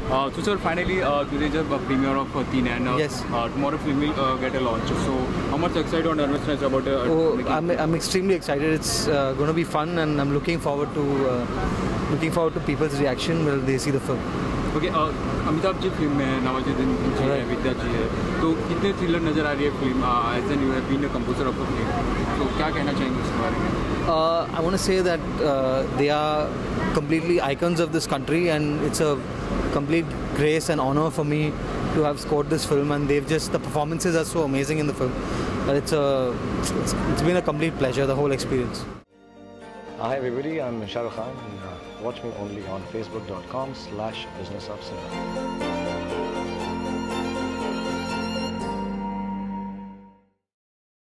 So sir, finally today is the premiere of Teen and Yes. Tomorrow film will get a launch. So how much excited or nervousness about I'm extremely excited. It's going to be fun, and I'm looking forward to people's reaction when they see the film. Okay, Amitabh ji film में नवाजुद्दीन जी है, विद्या जी है, तो कितने thriller नज़र आ रही है film? As an you have been a composer of a film, तो क्या कहना चाहेंगे इसके बारे में? I want to say that they are completely icons of this country, and it's a complete grace and honor for me to have scored this film. And the performances are so amazing in the film. But it's been a complete pleasure, the whole experience. Hi everybody, I'm Shah Rukh Khan, and watch me only on facebook.com/businessofcinema.